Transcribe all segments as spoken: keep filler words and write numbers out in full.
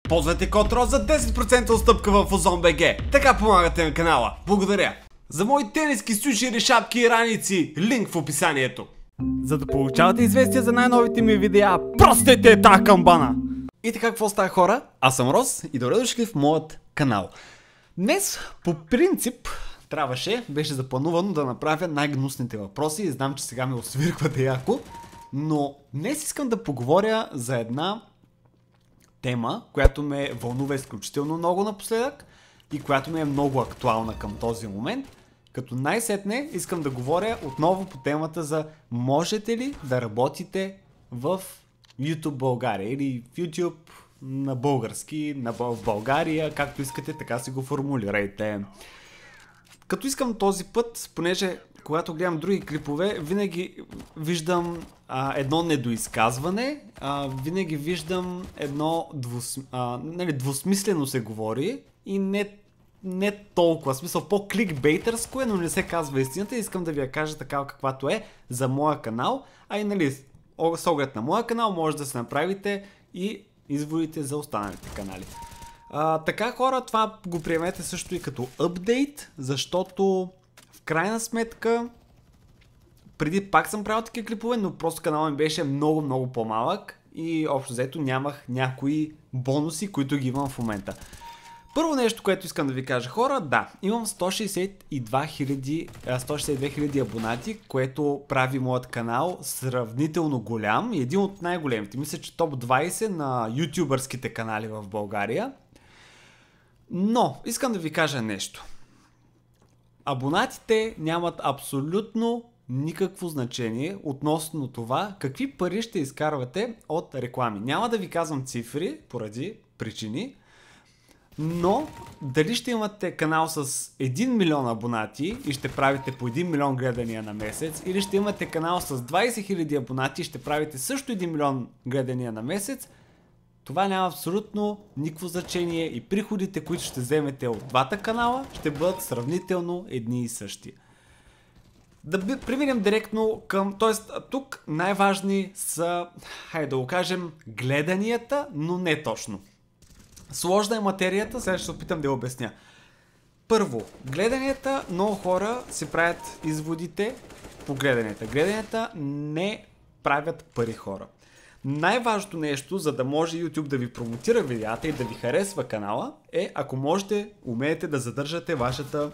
Ползвайте код РОС за десет процента отстъпка в OZON.bg. Така помагате на канала. Благодаря. За мои тениски, сушери, шапки и раници, линк в описанието. За да получавате известия за най-новите ми видеа, простете тази камбана! И така, какво става, хора? Аз съм Рос и добре дошли в моят канал. Днес, по принцип, трябваше, беше запланувано да направя най-гнусните въпроси и знам, че сега ме освирквате яко, но днес искам да поговоря за една тема, която ме вълнува изключително много напоследък и която ми е много актуална към този момент. Като най-сетне искам да говоря отново по темата за можете ли да работите в YouTube България или в YouTube на български, на България, както искате, така си го формулирайте. Като искам този път, понеже когато гледам други клипове, винаги виждам а, едно недоизказване, а, винаги виждам едно двус, а, нали, двусмислено се говори и не, не толкова, в смисъл по-кликбейтърско е, но не се казва истината. Искам да ви я кажа такава каквато е за моя канал, а и нали, с оглед на моя канал може да се направите и изводите за останалите канали. А, така, хора, това го приемете също и като апдейт, защото в крайна сметка преди пак съм правил такива клипове, но просто каналът ми беше много много по-малък и общо взето нямах някои бонуси, които ги имам в момента. Първо нещо, което искам да ви кажа, хора, да, имам сто шейсет и две хиляди абонати, което прави моят канал сравнително голям и един от най-големите. Мисля, че топ двайсет на ютубърските канали в България. Но, искам да ви кажа нещо. Абонатите нямат абсолютно никакво значение относно това какви пари ще изкарвате от реклами. Няма да ви казвам цифри поради причини, но дали ще имате канал с един милион абонати и ще правите по един милион гледания на месец, или ще имате канал с двайсет хиляди абонати и ще правите също един милион гледания на месец, това няма абсолютно никакво значение и приходите, които ще вземете от двата канала, ще бъдат сравнително едни и същи. Да преминем директно към, т.е. тук най-важни са, хайде да го кажем, гледанията, но не точно. Сложна е материята, сега ще се опитам да я обясня. Първо, гледанията, много хора си правят изводите по гледанията. Гледанията не правят пари, хора. Най-важното нещо, за да може YouTube да ви промотира видеята и да ви харесва канала, е ако можете, умеете да задържате вашата,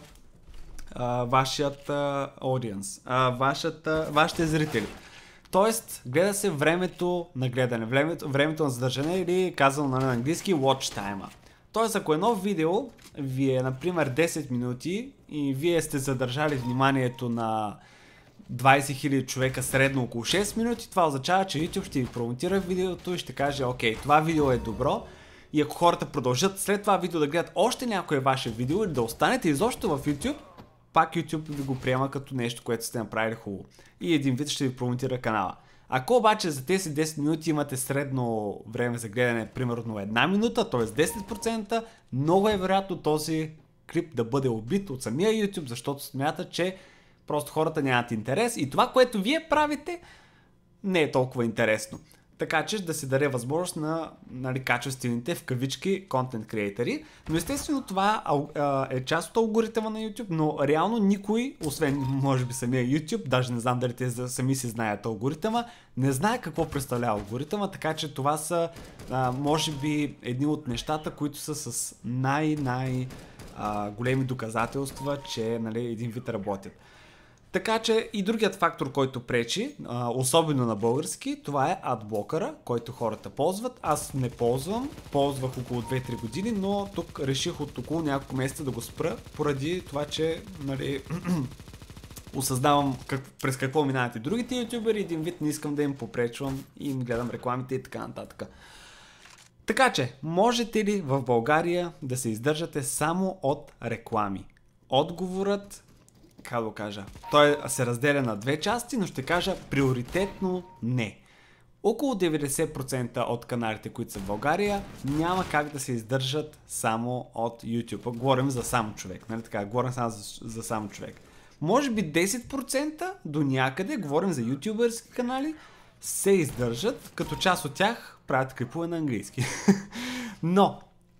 а, вашият аудиенс, а, вашата, вашите зрители. Тоест, гледа се времето на гледане, времето, времето на задържане или казано на английски watch time. Тоест, ако едно видео ви е, например, десет минути и вие сте задържали вниманието на двайсет хиляди човека средно около шест минути, това означава, че YouTube ще ви промотира видеото и ще каже, окей, това видео е добро. И ако хората продължат след това видео да гледат още някое ваше видео или да останете изобщо в YouTube, пак YouTube ви го приема като нещо, което сте направили хубаво. И един вид ще ви промотира канала. Ако обаче за тези десет минути имате средно време за гледане, примерно една минута, т.е. десет процента, много е вероятно този клип да бъде убит от самия YouTube, защото смята, че просто хората нямат интерес и това, което вие правите, не е толкова интересно. Така че да се даде възможност на, нали, качествените в кавички контент креатори. Но естествено това а, е част от алгоритъма на YouTube, но реално никой, освен може би самия YouTube, даже не знам дали те сами си знаят алгоритъма, не знае какво представлява алгоритъма, така че това са а, може би едни от нещата, които са с най-най а, големи доказателства, че, нали, един вид работят. Така че и другият фактор, който пречи, а, особено на български, това е адблокъра, който хората ползват. Аз не ползвам, ползвах около две-три години, но тук реших от около няколко месеца да го спра, поради това, че, нали, осъзнавам как, през какво минават и другите ютубери, един вид не искам да им попречвам и им гледам рекламите и така нататък. Така че, можете ли в България да се издържате само от реклами? Отговорът, как да го кажа, той се разделя на две части, но ще кажа приоритетно не. Около деветдесет процента от каналите, които са в България, няма как да се издържат само от YouTube. Говорим за сам човек, нали така? Говорим само за, за сам човек. Може би десет процента до някъде, говорим за ютубърски канали, се издържат, като част от тях правят клипове на английски. Но,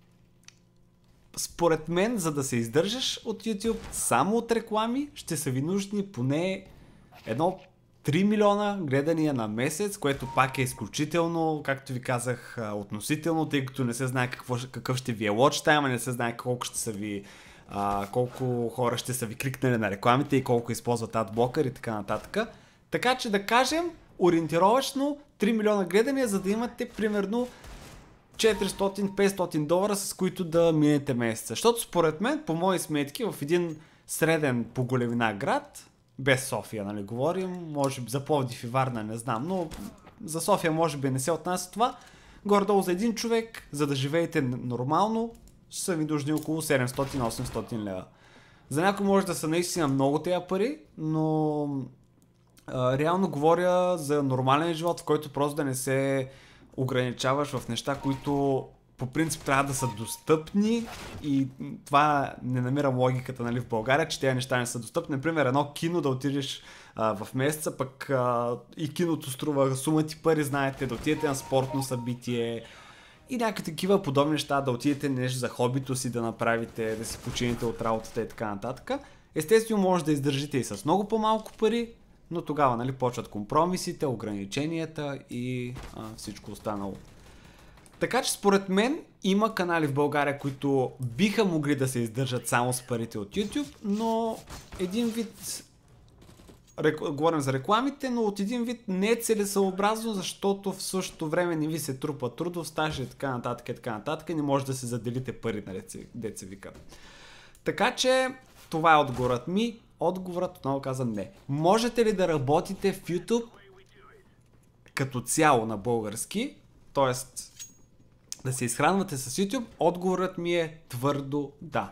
според мен, за да се издържаш от YouTube само от реклами, ще са ви нужни поне едно три милиона гледания на месец, което пак е изключително, както ви казах, относително, тъй като не се знае какво, какъв ще ви е watch time, не се знае колко ще са ви, а, колко хора ще са ви кликнали на рекламите и колко използват адблокър и така нататък. Така че да кажем, ориентировъчно три милиона гледания, за да имате примерно четиристотин до петстотин долара, с които да минете месеца. Защото според мен, по мои сметки, в един среден по големина град, без София, нали говорим, може би за Пловдив и Варна, не знам, но за София може би не се отнася това. Горе-долу за един човек, за да живеете нормално, ще са ви нужни около седемстотин до осемстотин лева. За някой може да са наистина много тези пари, но а, реално говоря за нормален живот, в който просто да не се ограничаваш в неща, които по принцип трябва да са достъпни, и това не намирам логиката, нали, в България, че тези неща не са достъпни. Например, едно кино да отидеш а, в месеца, пък а, и киното струва сума ти пари, знаете, да отидете на спортно събитие и някакви такива подобни неща, да отидете нещо за хобито си да направите, да си почините от работата и така нататък. Естествено, може да издържите и с много по-малко пари, но тогава, нали, почват компромисите, ограниченията и а, всичко останало. Така че според мен има канали в България, които биха могли да се издържат само с парите от YouTube, но един вид, рек... говорим за рекламите, но от един вид не е целесъобразно, защото в същото време не ви се трупа трудов стаж и така нататък и така нататък, и не може да се заделите пари, на деца вика. Така че това е отговорът ми. Отговорът отново казвам не. Можете ли да работите в YouTube като цяло на български, т.е. да се изхранвате с YouTube? Отговорът ми е твърдо да.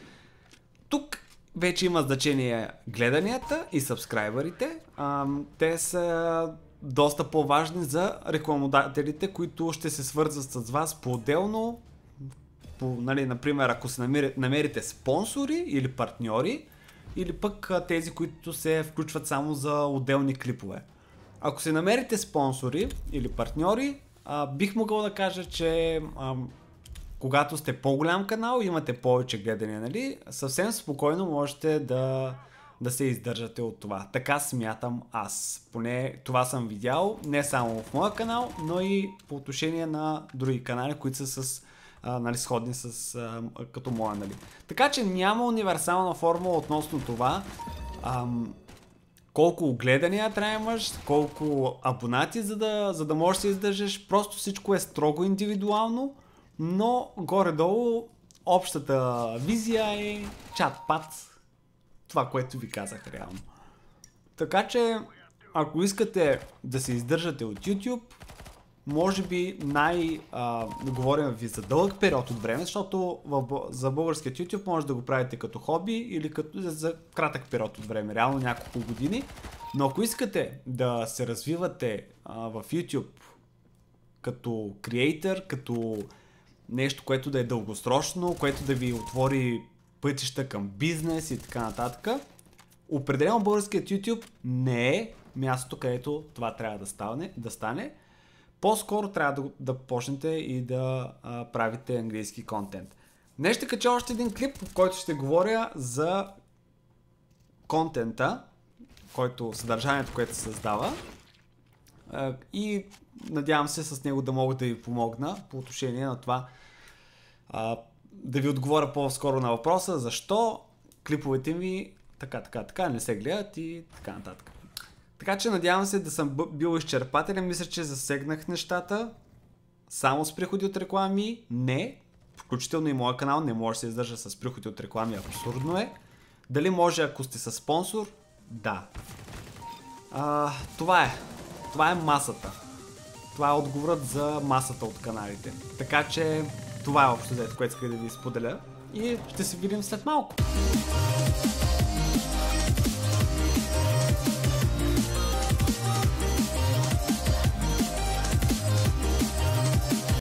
Тук вече има значение гледанията и сабскрайбърите. Те са доста по-важни за рекламодателите, които ще се свързват с вас по-отделно. По, нали, например, ако се намерите, намерите спонсори или партньори, или пък тези, които се включват само за отделни клипове. Ако се намерите спонсори или партньори, а, бих могъл да кажа, че а, когато сте по-голям канал и имате повече гледания, нали, съвсем спокойно можете да, да се издържате от това. Така смятам аз. Поне това съм видял не само в моя канал, но и по отношение на други канали, които са с Uh, нали, сходни с, uh, като моя, нали. Така че няма универсална формула относно това um, колко гледания трябва да имаш, колко абонати, за да, за да можеш да се издържаш. Просто всичко е строго индивидуално, но горе-долу общата визия е чат-пат. Това, което ви казах реално. Така че, ако искате да се издържате от YouTube, може би най... А, да говорим ви за дълъг период от време, защото в, за българският YouTube може да го правите като хоби или като, за кратък период от време, реално няколко години. Но ако искате да се развивате а, в YouTube като креатор, като нещо, което да е дългосрочно, което да ви отвори пътища към бизнес и така нататък, определено българският YouTube не е мястото, където това трябва да стане. Да стане. По-скоро трябва да, да почнете и да а, правите английски контент. Днес ще кача още един клип, в който ще говоря за контента, който, съдържанието, което се създава. А, и надявам се с него да мога да ви помогна по отношение на това, а, да ви отговоря по-скоро на въпроса защо клиповете ми така, така, така не се гледат и така нататък. Така че надявам се да съм бил изчерпателен. Мисля, че засегнах нещата. Само с приходи от реклами? Не. Включително и моя канал не може да се издържа с приходи от реклами. Абсурдно е. Дали може, ако сте със спонсор? Да. А, това е. Това е масата. Това е отговорът за масата от каналите. Така че това е общо взето, което исках да ви споделя. И ще се видим след малко.